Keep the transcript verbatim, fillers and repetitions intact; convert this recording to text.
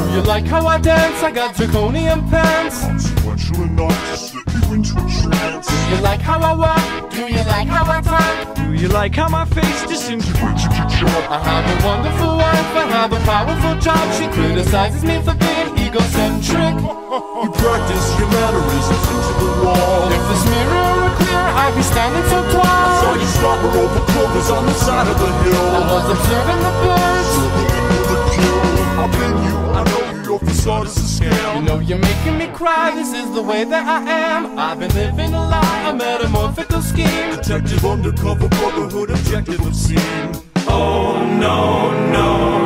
Do you like how I dance? I got draconian pants. Consequential enough to slip you into a trance. Do you like how I walk? Do you like how I talk? Do you like how my face disintegrates into chalk? I have a wonderful wife, I have a powerful job. She criticizes me for being egocentric. You practice your mannerisms into the wall. If this mirror were clear, I'd be standing so tall. Saw you stop her over clovers on the side of the hill. I was observing the birds. I've been you, I know you, your facade is a scam. You know you're making me cry, this is the way that I am. I've been living a lie, a metamorphical scheme. Detective undercover brotherhood objective obscene. Oh no, no.